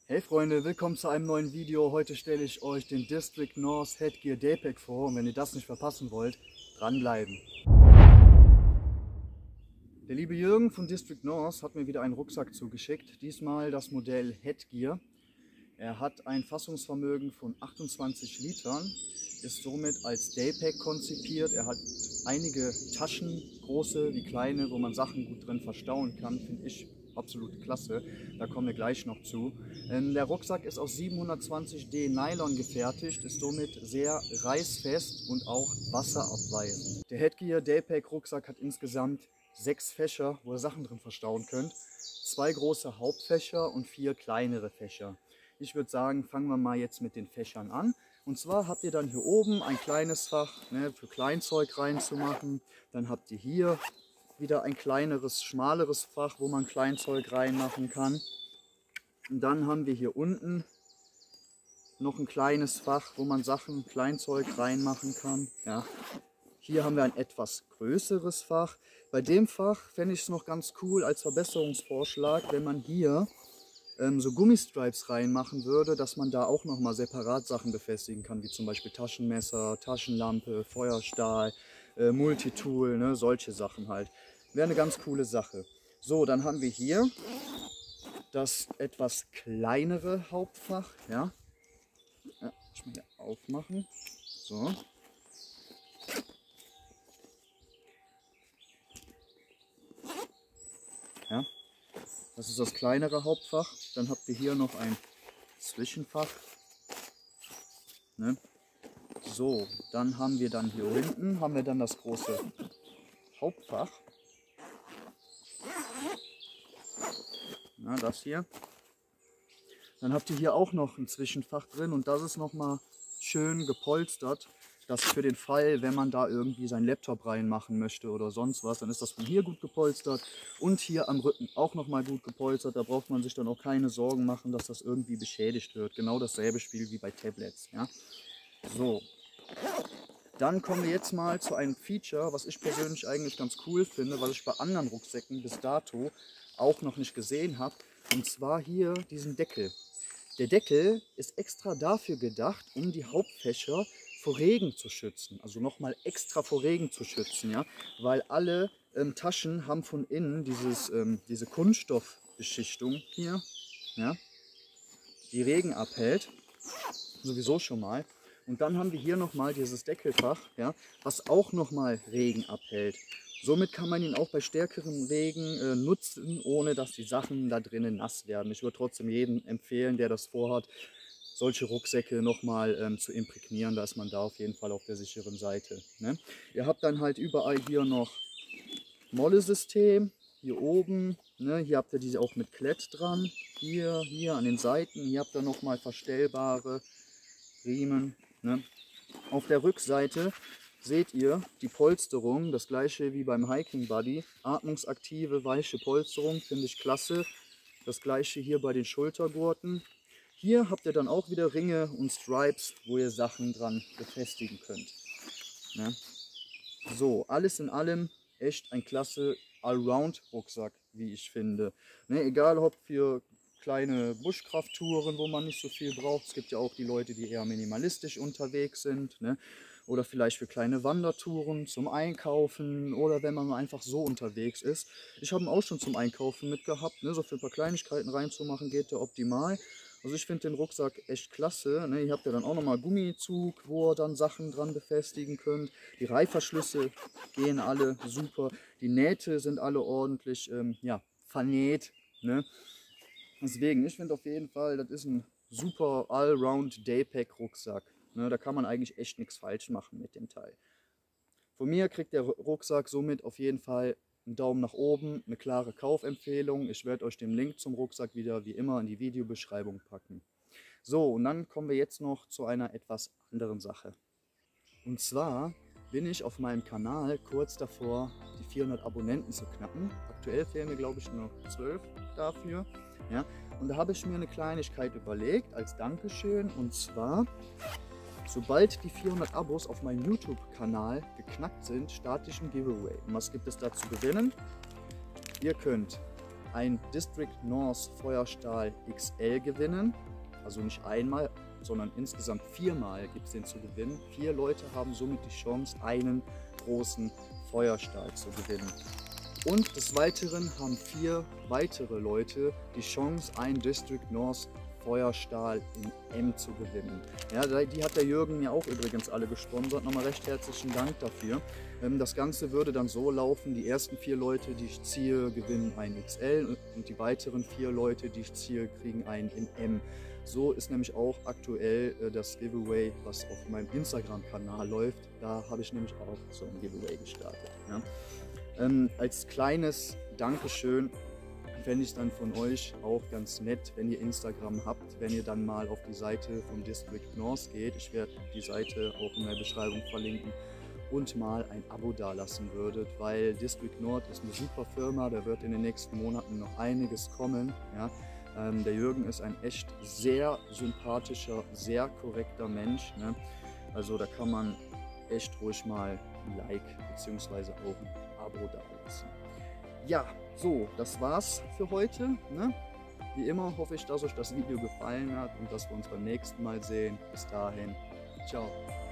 Hey Freunde, willkommen zu einem neuen Video. Heute stelle ich euch den District North Headgear Daypack vor und wenn ihr das nicht verpassen wollt, dranbleiben. Der liebe Jürgen von District North hat mir wieder einen Rucksack zugeschickt, diesmal das Modell Headgear. Er hat ein Fassungsvermögen von 28 Litern, ist somit als Daypack konzipiert. Er hat einige Taschen, große wie kleine, wo man Sachen gut drin verstauen kann, finde ich absolut klasse. Da kommen wir gleich noch zu. Der Rucksack ist aus 720D Nylon gefertigt, ist somit sehr reißfest und auch wasserabweisend. Der Headgear Daypack Rucksack hat insgesamt 6 Fächer, wo ihr Sachen drin verstauen könnt. 2 große Hauptfächer und 4 kleinere Fächer. Ich würde sagen, fangen wir mal jetzt mit den Fächern an. Und zwar habt ihr dann hier oben ein kleines Fach, für Kleinzeug reinzumachen. Dann habt ihr hier wieder ein kleineres, schmaleres Fach, wo man Kleinzeug reinmachen kann. Und dann haben wir hier unten noch ein kleines Fach, wo man Sachen, Kleinzeug reinmachen kann. Ja. Hier haben wir ein etwas größeres Fach. Bei dem Fach fände ich es noch ganz cool als Verbesserungsvorschlag, wenn man hier so Gummistripes reinmachen würde, dass man da auch nochmal separat Sachen befestigen kann, wie zum Beispiel Taschenmesser, Taschenlampe, Feuerstahl, Multitool, ne, solche Sachen halt. Wäre eine ganz coole Sache. So, dann haben wir hier das etwas kleinere Hauptfach. Ja, ich mal hier aufmachen. So. Ja. Das ist das kleinere Hauptfach. Dann habt ihr hier noch ein Zwischenfach. Ne? So, dann haben wir dann hier hinten das große Hauptfach. Na, das hier. Dann habt ihr hier auch noch ein Zwischenfach drin und das ist nochmal schön gepolstert. Das für den Fall, wenn man da irgendwie seinen Laptop reinmachen möchte oder sonst was, dann ist das von hier gut gepolstert und hier am Rücken auch nochmal gut gepolstert. Da braucht man sich dann auch keine Sorgen machen, dass das irgendwie beschädigt wird. Genau dasselbe Spiel wie bei Tablets. Ja? So, dann kommen wir jetzt mal zu einem Feature, was ich persönlich eigentlich ganz cool finde, was ich bei anderen Rucksäcken bis dato auch noch nicht gesehen habe. Und zwar hier diesen Deckel. Der Deckel ist extra dafür gedacht, um die Hauptfächer vor Regen zu schützen, also nochmal extra vor Regen zu schützen, ja, weil alle Taschen haben von innen diese Kunststoffbeschichtung hier, ja, die Regen abhält, sowieso schon mal. Und dann haben wir hier nochmal dieses Deckelfach, ja, was auch nochmal Regen abhält. Somit kann man ihn auch bei stärkerem Regen nutzen, ohne dass die Sachen da drinnen nass werden. Ich würde trotzdem jedem empfehlen, der das vorhat, solche Rucksäcke nochmal zu imprägnieren. Da ist man da auf jeden Fall auf der sicheren Seite. Ne? Ihr habt dann halt überall hier noch Molle-System, hier oben. Ne? Hier habt ihr diese auch mit Klett dran. Hier an den Seiten. Hier habt ihr nochmal verstellbare Riemen. Ne? Auf der Rückseite seht ihr die Polsterung, das gleiche wie beim Hiking Buddy. Atmungsaktive, weiche Polsterung, finde ich klasse. Das gleiche hier bei den Schultergurten. Hier habt ihr dann auch wieder Ringe und Stripes, wo ihr Sachen dran befestigen könnt. Ne? So, alles in allem echt ein klasse Allround-Rucksack, wie ich finde. Ne, egal ob für kleine Buschkrafttouren, wo man nicht so viel braucht. Es gibt ja auch die Leute, die eher minimalistisch unterwegs sind. Ne? Oder vielleicht für kleine Wandertouren, zum Einkaufen oder wenn man einfach so unterwegs ist. Ich habe ihn auch schon zum Einkaufen mitgehabt. Ne? So für ein paar Kleinigkeiten reinzumachen geht der optimal. Also ich finde den Rucksack echt klasse. Ne? Ihr habt ja dann auch nochmal Gummizug, wo ihr dann Sachen dran befestigen könnt. Die Reißverschlüsse gehen alle super. Die Nähte sind alle ordentlich ja, vernäht. Ne? Deswegen, ich finde auf jeden Fall, das ist ein super Allround Daypack Rucksack. Ne, da kann man eigentlich echt nichts falsch machen mit dem Teil. Von mir kriegt der Rucksack somit auf jeden Fall einen Daumen nach oben, eine klare Kaufempfehlung. Ich werde euch den Link zum Rucksack wieder wie immer in die Videobeschreibung packen. So, und dann kommen wir jetzt noch zu einer etwas anderen Sache. Und zwar bin ich auf meinem Kanal kurz davor, die 400 Abonnenten zu knacken. Aktuell fehlen mir, glaube ich, noch 12 dafür. Ja? Und da habe ich mir eine Kleinigkeit überlegt als Dankeschön. Und zwar, sobald die 400 Abos auf meinem YouTube-Kanal geknackt sind, starte ich ein Giveaway. Und was gibt es da zu gewinnen? Ihr könnt ein District North Feuerstahl XL gewinnen. Also nicht einmal, sondern insgesamt 4-mal gibt es den zu gewinnen. 4 Leute haben somit die Chance, einen großen Feuerstahl zu gewinnen. Und des Weiteren haben 4 weitere Leute die Chance, einen District North Feuerstahl in M zu gewinnen. Ja, die hat der Jürgen mir auch übrigens alle gesponsert. Nochmal recht herzlichen Dank dafür. Das Ganze würde dann so laufen: die ersten 4 Leute, die ich ziehe, gewinnen einen XL und die weiteren 4 Leute, die ich ziehe, kriegen einen in M. So ist nämlich auch aktuell das Giveaway, was auf meinem Instagram-Kanal läuft. Da habe ich nämlich auch so ein Giveaway gestartet. Ja. Als kleines Dankeschön fände ich es dann von euch auch ganz nett, wenn ihr Instagram habt, wenn ihr dann mal auf die Seite von District North geht. Ich werde die Seite auch in der Beschreibung verlinken und mal ein Abo dalassen würdet, weil District North ist eine super Firma, da wird in den nächsten Monaten noch einiges kommen. Ja. Der Jürgen ist ein echt sehr sympathischer, sehr korrekter Mensch. Ne? Also da kann man echt ruhig mal ein Like bzw. auch ein Abo dalassen. Ja, so, das war's für heute. Ne? Wie immer hoffe ich, dass euch das Video gefallen hat und dass wir uns beim nächsten Mal sehen. Bis dahin, ciao.